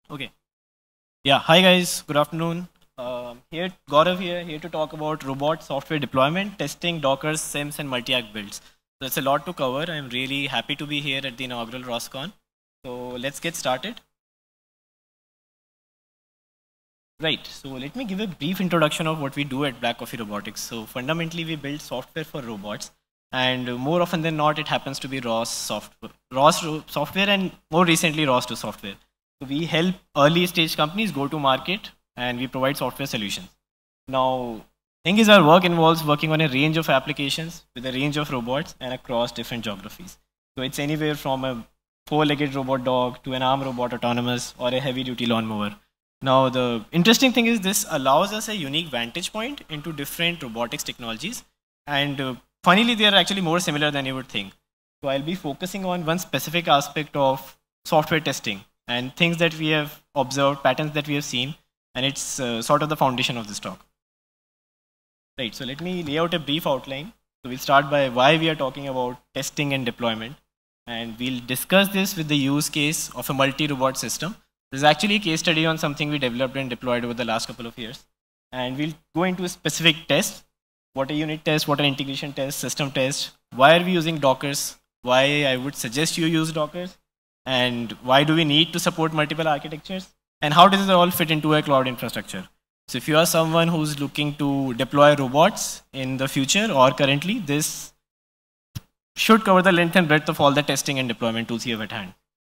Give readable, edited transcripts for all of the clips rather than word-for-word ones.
Okay. Yeah. Hi guys. Good afternoon. Here, Gaurav here to talk about robot software deployment, testing, Docker, SIMs, and multi-act builds. So it's a lot to cover. I'm really happy to be here at the inaugural ROSCon. So let's get started. Right. So let me give a brief introduction of what we do at Black Coffee Robotics. So fundamentally, we build software for robots, and more often than not, it happens to be software, and more recently, ROS to software. So we help early stage companies go to market, and we provide software solutions. Now, thing is, our work involves working on a range of applications with a range of robots and across different geographies. So it's anywhere from a four-legged robot dog to an arm robot autonomous or a heavy-duty lawnmower. Now, the interesting thing is this allows us a unique vantage point into different robotics technologies. And funnily, they are actually more similar than you would think. So I'll be focusing on one specific aspect of software testing and things that we have observed, patterns that we have seen, and it's sort of the foundation of this talk. Right, so let me lay out a brief outline. So we'll start by why we are talking about testing and deployment. And we'll discuss this with the use case of a multi-robot system. This is actually a case study on something we developed and deployed over the last couple of years. And we'll go into a specific test, what a unit test, what an integration test, system test, why are we using Dockers, why I would suggest you use Dockers, and why do we need to support multiple architectures, and how does it all fit into a cloud infrastructure. So if you are someone who's looking to deploy robots in the future or currently, this should cover the length and breadth of all the testing and deployment tools you have at hand.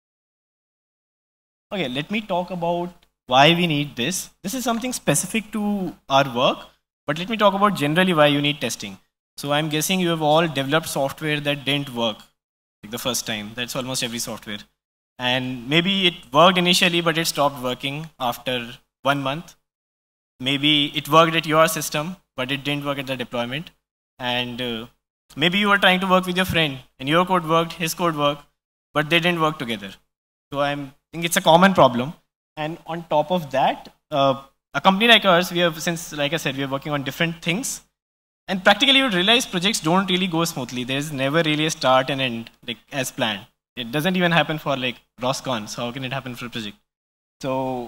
Okay, let me talk about why we need this. This is something specific to our work, but let me talk about generally why you need testing. So I'm guessing you have all developed software that didn't work like the first time. That's almost every software. And maybe it worked initially, but it stopped working after 1 month. Maybe it worked at your system, but it didn't work at the deployment. And maybe you were trying to work with your friend, and your code worked, his code worked, but they didn't work together. So I think it's a common problem. And on top of that, a company like ours, we have, since, like I said, we are working on different things. And practically, you would realize projects don't really go smoothly. There's never really a start and end like as planned. It doesn't even happen for like ROSCon. So how can it happen for a project? So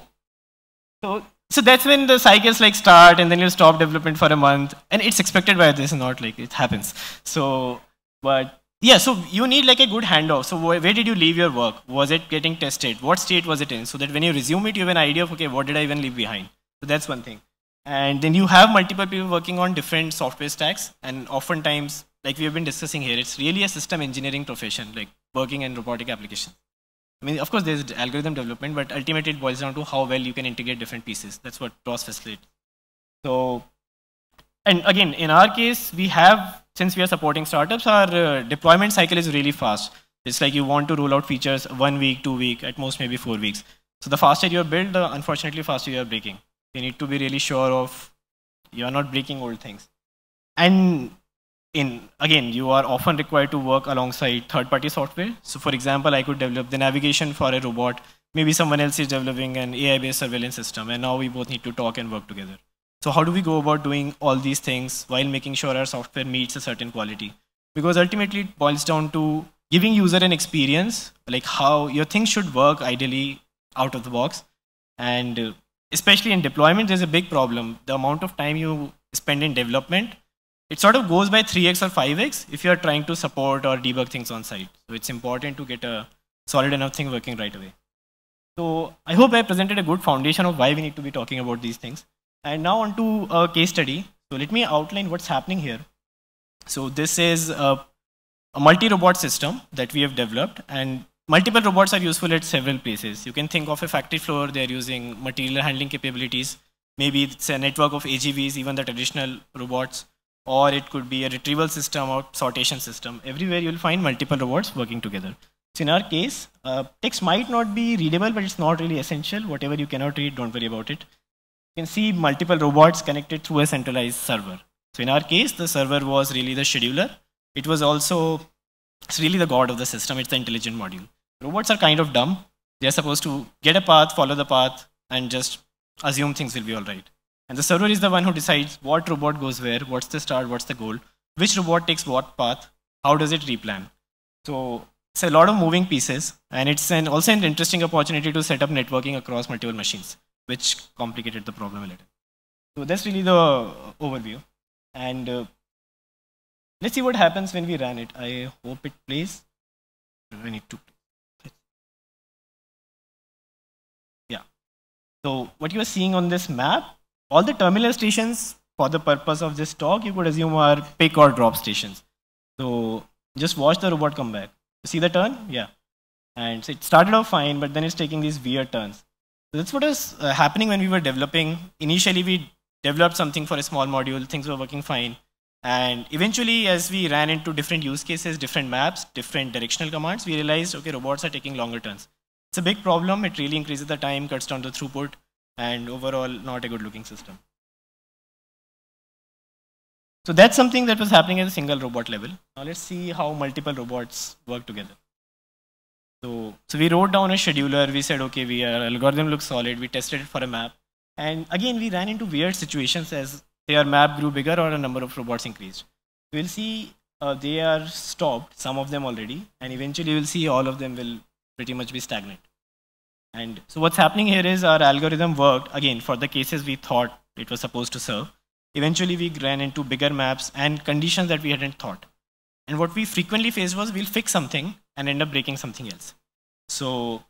that's when the cycles like start, and then you stop development for a month, and it's expected by this, not like it happens. So, but yeah, so you need like a good handoff. So where did you leave your work? Was it getting tested? What state was it in? So that when you resume it, you have an idea of, okay, what did I even leave behind? So that's one thing. And then you have multiple people working on different software stacks. And oftentimes, like we have been discussing here, it's really a system engineering profession, like working in robotic applications. I mean, of course, there's algorithm development, but ultimately it boils down to how well you can integrate different pieces. That's what ROS facilitates. So, and again, in our case, we have, since we are supporting startups, our deployment cycle is really fast. It's like you want to roll out features 1 week, 2 weeks, at most maybe 4 weeks. So the faster you build, the unfortunately faster you are breaking. You need to be really sure of you are not breaking old things. And again, you are often required to work alongside third-party software. So for example, I could develop the navigation for a robot. Maybe someone else is developing an AI-based surveillance system, and now we both need to talk and work together. So how do we go about doing all these things while making sure our software meets a certain quality? Because ultimately it boils down to giving user an experience, like how your things should work ideally out of the box. And especially in deployment, there's a big problem. The amount of time you spend in development, it sort of goes by 3x or 5x if you're trying to support or debug things on site. So it's important to get a solid enough thing working right away. So I hope I presented a good foundation of why we need to be talking about these things. And now on to a case study. So let me outline what's happening here. So this is a multi-robot system that we have developed, and multiple robots are useful at several places. You can think of a factory floor, they're using material handling capabilities. Maybe it's a network of AGVs, even the traditional robots, or it could be a retrieval system or sortation system. Everywhere you'll find multiple robots working together. So in our case, text might not be readable, but it's not really essential. Whatever you cannot read, don't worry about it. You can see multiple robots connected through a centralized server. So in our case, the server was really the scheduler. It was also, it's really the god of the system. It's the intelligent module. Robots are kind of dumb. They're supposed to get a path, follow the path, and just assume things will be all right. And the server is the one who decides what robot goes where, what's the start, what's the goal, which robot takes what path, how does it replan. So it's a lot of moving pieces, and it's also an interesting opportunity to set up networking across multiple machines, which complicated the problem a little. So that's really the overview. And let's see what happens when we run it. I hope it plays. I need to. Yeah. So what you are seeing on this map, all the terminal stations for the purpose of this talk, you could assume are pick or drop stations. So just watch the robot come back. See the turn? Yeah. And so it started off fine, but then it's taking these weird turns. So that's what was happening when we were developing. Initially, we developed something for a small module. Things were working fine. And eventually, as we ran into different use cases, different maps, different directional commands, we realized, okay, robots are taking longer turns. It's a big problem. It really increases the time, cuts down the throughput, and overall, not a good looking system. So that's something that was happening at a single robot level. Now let's see how multiple robots work together. So we wrote down a scheduler. We said, okay, our algorithm looks solid. We tested it for a map. And again, we ran into weird situations as their map grew bigger or a number of robots increased. We'll see they are stopped, some of them already. And eventually, we'll see all of them will pretty much be stagnant. And so what's happening here is our algorithm worked, again, for the cases we thought it was supposed to serve. Eventually, we ran into bigger maps and conditions that we hadn't thought. And what we frequently faced was we'll fix something and end up breaking something else. So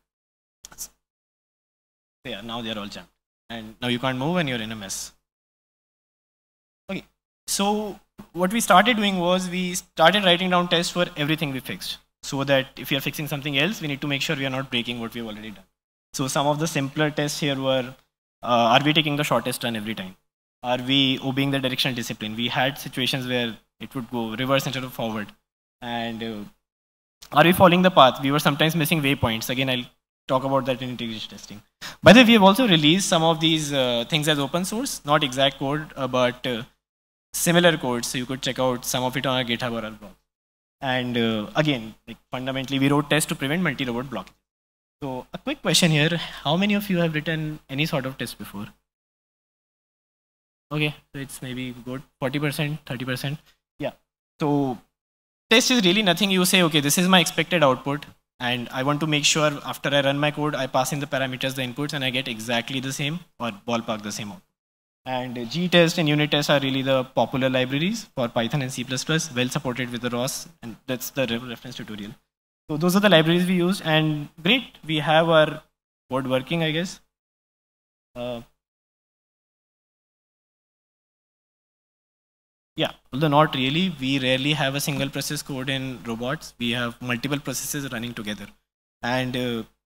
yeah, now they're all jammed. And now you can't move and you're in a mess. Okay, so what we started doing was we started writing down tests for everything we fixed. So that if we are fixing something else, we need to make sure we are not breaking what we've already done. So some of the simpler tests here were, are we taking the shortest run every time? Are we obeying the directional discipline? We had situations where it would go reverse instead of forward. And are we following the path? We were sometimes missing waypoints. Again, I'll talk about that in integration testing. By the way, we have also released some of these things as open source, not exact code, but similar code. So you could check out some of it on our GitHub or our blog. And again, like fundamentally, we wrote tests to prevent multi-robot blocking. So a quick question here. How many of you have written any sort of test before? Okay, so it's maybe good, 40%, 30%. Yeah. So test is really nothing. You say, okay, this is my expected output, and I want to make sure after I run my code, I pass in the parameters, the inputs, and I get exactly the same or ballpark the same output. And G-test and unit test are really the popular libraries for Python and C++, well supported with the ROS, and that's the reference tutorial. So those are the libraries we use, and great, we have our code working, I guess. Yeah, although not really. We rarely have a single process code in robots. We have multiple processes running together. And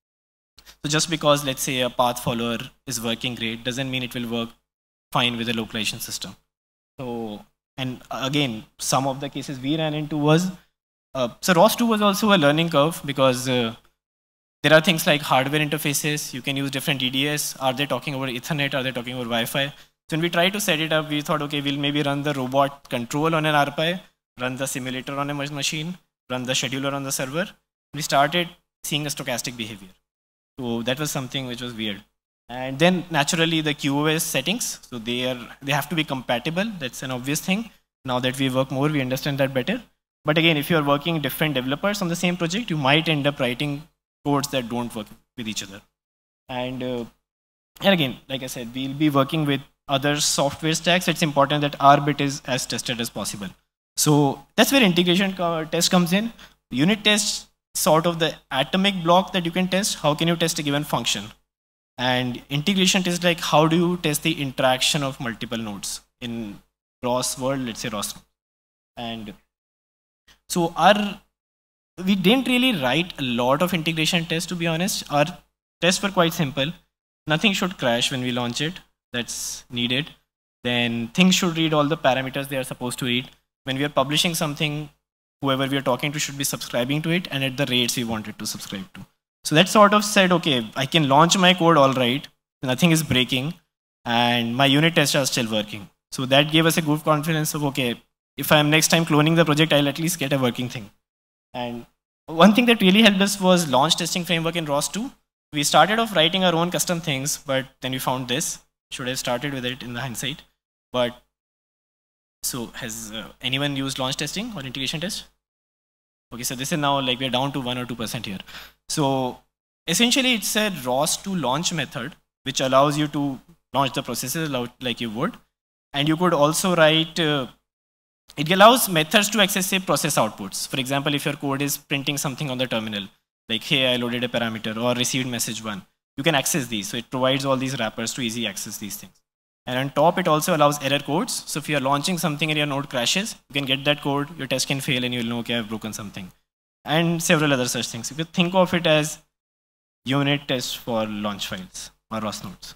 so just because, let's say, a path follower is working great, doesn't mean it will work fine with a localization system. So, and again, some of the cases we ran into was, so ROS2 was also a learning curve because there are things like hardware interfaces. You can use different DDS. Are they talking over Ethernet? Are they talking over Wi-Fi? So when we tried to set it up, we thought, okay, we'll maybe run the robot control on an RPi, run the simulator on a machine, run the scheduler on the server. We started seeing a stochastic behavior. So that was something which was weird. And then naturally the QoS settings, so they have to be compatible. That's an obvious thing. Now that we work more, we understand that better. But again, if you're working different developers on the same project, you might end up writing codes that don't work with each other. And again, like I said, we'll be working with other software stacks. It's important that our bit is as tested as possible. So that's where integration test comes in. Unit test, sort of the atomic block that you can test. How can you test a given function? And integration test, like how do you test the interaction of multiple nodes in ROS world, let's say ROS. And so we didn't really write a lot of integration tests, to be honest. Our tests were quite simple. Nothing should crash when we launch it. That's needed. Then things should read all the parameters they are supposed to read. When we are publishing something, whoever we are talking to should be subscribing to it and at the rates we want it to subscribe to. So that sort of said, okay, I can launch my code all right, nothing is breaking, and my unit tests are still working. So that gave us a good confidence of, okay, if I'm next time cloning the project, I'll at least get a working thing. And one thing that really helped us was launch testing framework in ROS2. We started off writing our own custom things, but then we found this. Should have started with it in the hindsight. But so has anyone used launch testing or integration test? Okay, so this is now like we're down to 1 or 2% here. So essentially it's a ROS to launch method, which allows you to launch the processes like you would. And you could also write, it allows methods to access say process outputs. For example, if your code is printing something on the terminal, like, hey, I loaded a parameter or received message 1, you can access these. So it provides all these wrappers to easily access these things. And on top, it also allows error codes. So if you're launching something and your node crashes, you can get that code, your test can fail, and you'll know, okay, I've broken something. And several other such things. You could think of it as unit tests for launch files or ROS nodes.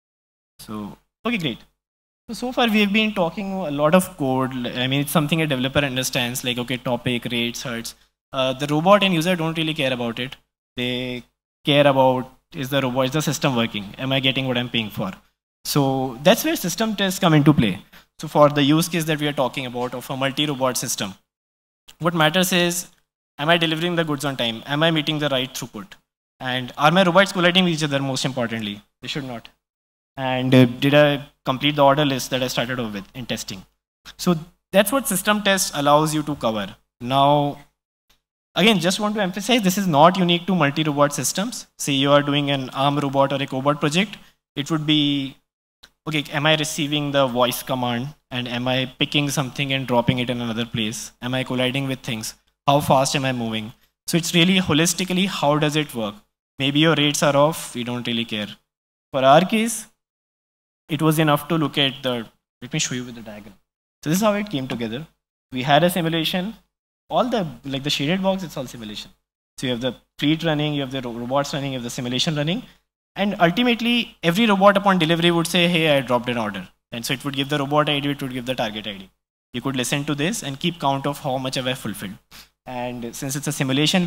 So, okay, great. So far we've been talking a lot of code. I mean, it's something a developer understands, like, okay, topic, rates, hertz. The robot and user don't really care about it. They care about, is the system working? Am I getting what I'm paying for? So that's where system tests come into play. So for the use case that we are talking about of a multi-robot system, what matters is, am I delivering the goods on time? Am I meeting the right throughput? And are my robots colliding with each other, most importantly? They should not. And did I complete the order list that I started off with in testing? So that's what system test allows you to cover. Now, again, just want to emphasize, this is not unique to multi-robot systems. Say you are doing an ARM robot or a cobot project, it would be, okay, am I receiving the voice command and am I picking something and dropping it in another place? Am I colliding with things? How fast am I moving? So it's really holistically, how does it work? Maybe your rates are off, we don't really care. For our case, it was enough to look at let me show you with the diagram. So this is how it came together. We had a simulation, all the shaded box, it's all simulation. So you have the fleet running, you have the robots running, you have the simulation running. And ultimately, every robot upon delivery would say, hey, I dropped an order. And so it would give the robot ID, it would give the target ID. You could listen to this and keep count of how much have I fulfilled. And since it's a simulation,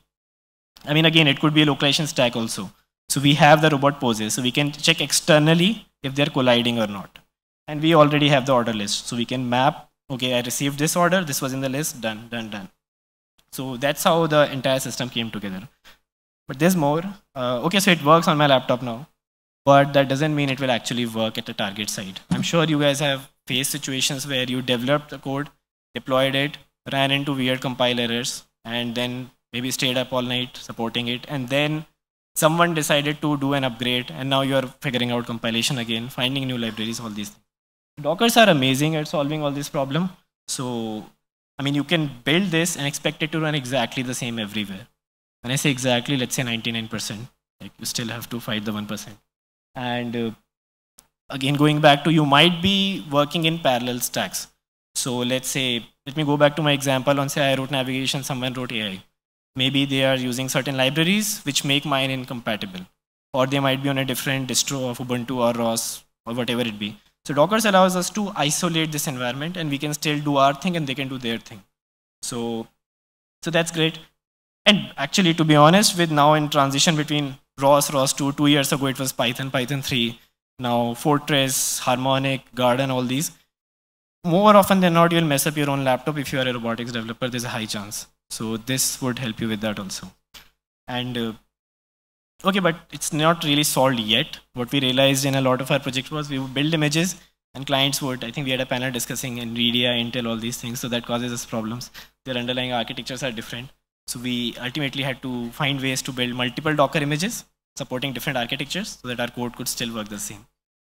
again, it could be a localization stack also. So we have the robot poses. So we can check externally if they're colliding or not. And we already have the order list. So we can map, okay, I received this order, this was in the list, done, done, done. So that's how the entire system came together. But there's more. Okay, so it works on my laptop now, but that doesn't mean it will actually work at the target site. I'm sure you guys have faced situations where you developed the code, deployed it, ran into weird compile errors, and then maybe stayed up all night supporting it, and then someone decided to do an upgrade, and now you're figuring out compilation again, finding new libraries, all these things. Dockers are amazing at solving all this problem. So, you can build this and expect it to run exactly the same everywhere. When I say exactly, let's say 99%, like you still have to fight the 1%. And again, going back to, you might be working in parallel stacks. So let's say, let me go back to my example on, say I wrote navigation, someone wrote AI. Maybe they are using certain libraries which make mine incompatible. Or they might be on a different distro of Ubuntu or ROS or whatever it be. So Docker allows us to isolate this environment and we can still do our thing and they can do their thing. So that's great. And actually, to be honest, with now in transition between ROS 2, 2 years ago it was Python, Python 3, now Fortress, Harmonic, Garden, all these. More often than not, you'll mess up your own laptop. If you are a robotics developer, there's a high chance. So this would help you with that also. And okay, but it's not really solved yet. What we realized in a lot of our projects was we would build images and clients would, I think we had a panel discussing NVIDIA, Intel, all these things. So that causes us problems. Their underlying architectures are different. So we ultimately had to find ways to build multiple Docker images supporting different architectures so that our code could still work the same.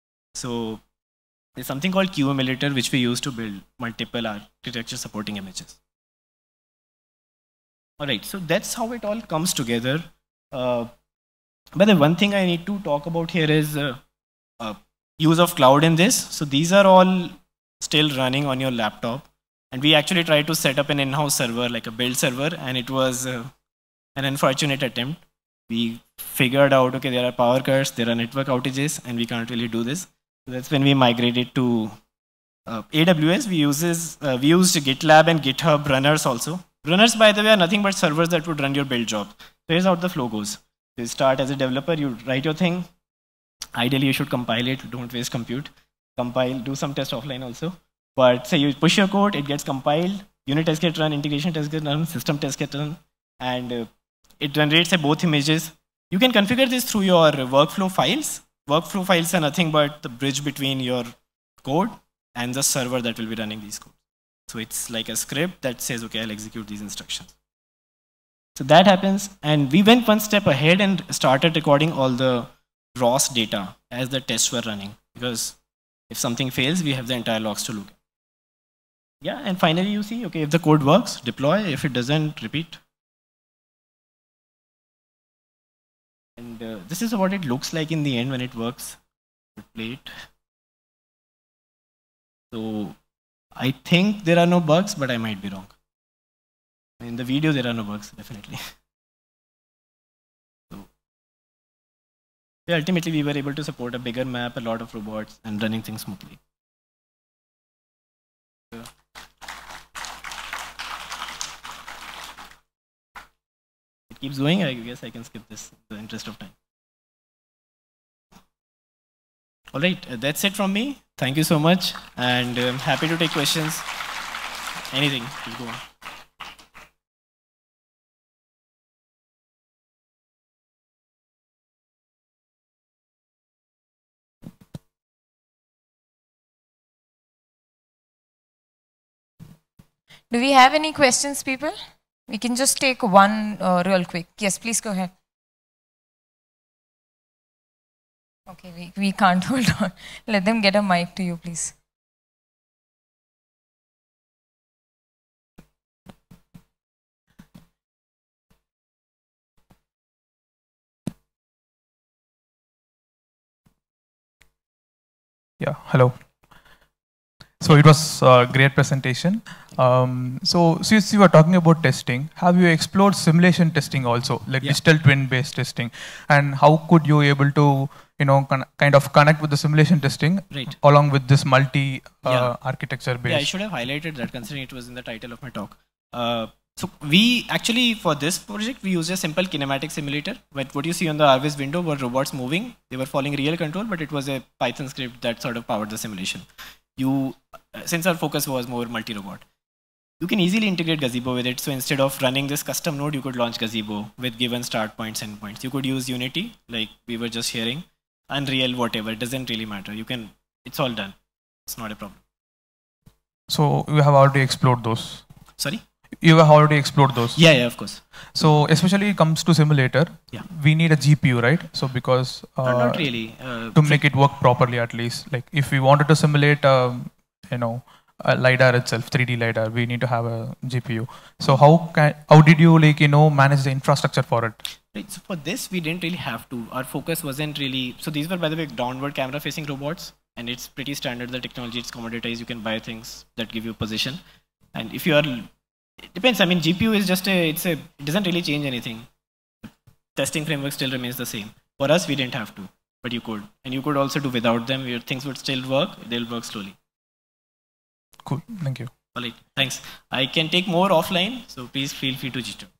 So there's something called Q emulator which we use to build multiple architecture supporting images. All right, so that's how it all comes together. But the one thing I need to talk about here is use of cloud in this. So these are all still running on your laptop. And we actually tried to set up an in-house server, like a build server, and it was an unfortunate attempt. We figured out, okay, there are power cuts, there are network outages, and we can't really do this. So that's when we migrated to AWS. We used GitLab and GitHub runners also. Runners, by the way, are nothing but servers that would run your build job. So here's how the flow goes. You start as a developer, you write your thing. Ideally, you should compile it, don't waste compute. Compile, do some test offline also. But say you push your code, it gets compiled, unit tests get run, integration tests get run, system tests get run, and it generates both images. You can configure this through your workflow files. Workflow files are nothing but the bridge between your code and the server that will be running these codes. So it's like a script that says, okay, I'll execute these instructions. So that happens, and we went one step ahead and started recording all the ROS data as the tests were running, because if something fails, we have the entire logs to look at. Yeah, and finally you see, okay, if the code works, deploy. If it doesn't, repeat. And this is what it looks like in the end when it works. Play it. So I think there are no bugs, but I might be wrong. In the video, there are no bugs, definitely. So yeah, ultimately, we were able to support a bigger map, a lot of robots, and running things smoothly. Yeah. It keeps going. I guess I can skip this in the interest of time. All right, that's it from me. Thank you so much, and I'm happy to take questions. Anything, please go on. Do we have any questions, people? We can just take one real quick. Yes, please go ahead. Okay, we can't hold on. Let them get a mic to you, please. Yeah, hello. So it was a great presentation. So since you were talking about testing, have you explored simulation testing also, like digital twin-based testing? And how could you able to, kind of connect with the simulation testing along with this multi-architecture base? Yeah, I should have highlighted that considering it was in the title of my talk. So we actually, for this project, we used a simple kinematic simulator. But what you see on the RVS window were robots moving. They were following real control, but it was a Python script that sort of powered the simulation. Since our focus was more multi-robot, you can easily integrate Gazebo with it. So instead of running this custom node, you could launch Gazebo with given start points, end points. You could use Unity, like we were just hearing, Unreal, whatever. It doesn't really matter. It's all done. It's not a problem. So you have already explored those? Sorry? You have already explored those? Yeah, of course. So especially comes to simulator, we need a GPU, right? So because not really. To make it work properly, at least, like if we wanted to simulate, a lidar itself, 3D lidar, we need to have a GPU. So how did you manage the infrastructure for it? Right. So for this, we didn't really have to. Our focus wasn't really. So these were, by the way, downward camera-facing robots, and it's pretty standard. The technology, it's commoditized. You can buy things that give you position, and if you are, it depends. I mean, GPU is just it doesn't really change anything. The testing framework still remains the same. For us, we didn't have to, but you could, and you could also do without them. Your things would still work. They'll work slowly. Cool. Thank you. All right. Thanks. I can take more offline, so please feel free to G2.